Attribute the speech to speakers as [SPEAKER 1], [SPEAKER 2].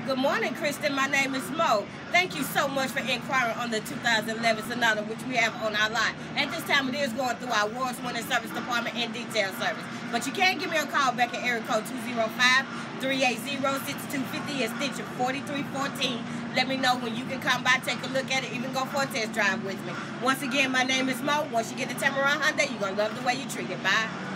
[SPEAKER 1] Good morning, Kristen. My name is Mo. Thank you so much for inquiring on the 2011 Sonata, which we have on our lot. At this time, it is going through our awards-winning service department and detail service. But you can give me a call back at area code 205-380-6250, extension 4314. Let me know when you can come by, take a look at it, even go for a test drive with me. Once again, my name is Mo. Once you get the Tameron Hyundai, you're going to love the way you treat it. Bye.